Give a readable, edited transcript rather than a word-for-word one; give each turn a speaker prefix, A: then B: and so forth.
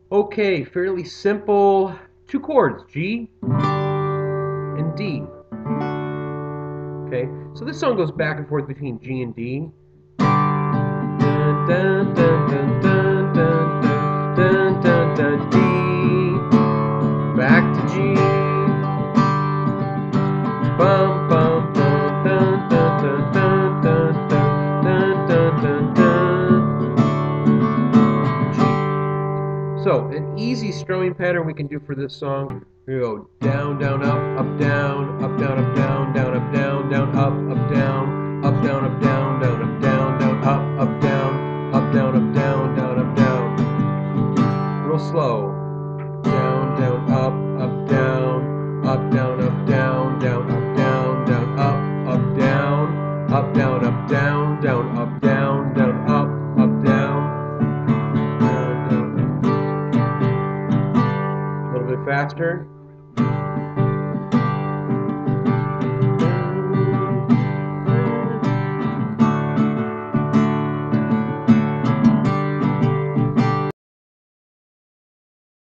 A: Okay, fairly simple. Two chords, G and D. Okay, so this song goes back and forth between G and D. Dun, dun, dun, dun, dun, dun, dun, dun, dun, D. Back to G. Bum, bum, bum, dun, dun, dun, dun, dun, dun, dun, dun, dun, G. So, an easy strumming pattern we can do for this song, we go down, down, up, down, up, down, up, down, down, up, down, down, up, down, up, down, up, down, down, up, down, down, up, down, up, down, up, down, down, up, down. Real slow. Down, down, up, down, up, down, up, down, down, up, down, down, up, down, up, down, up, down, down, up, down, down, up, down, down, down. A little bit faster.